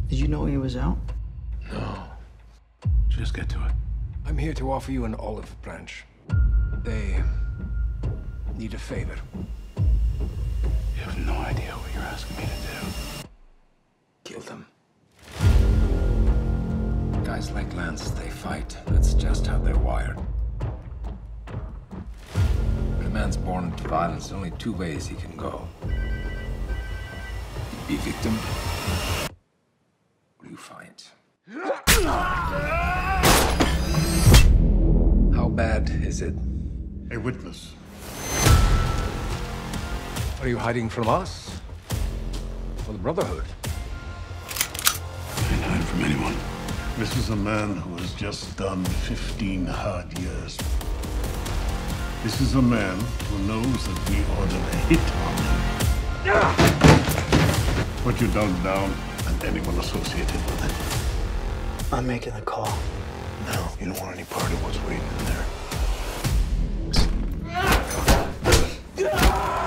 Did you know he was out? No. Just get to it. I'm here to offer you an olive branch. They need a favor. You have no idea what you're asking me to do. Kill them. Guys like Lance, they fight. That's just how they're wired. When a man's born into violence, there's only two ways he can go. Be victim, or you fight. How bad is it? A witness. Are you hiding from us? Or the Brotherhood? I can't hide from anyone. This is a man who has just done 15 hard years. This is a man who knows that we ordered a hit on him. Put your dog down and anyone associated with it. I'm making the call. No, you don't want any part of what's waiting in there.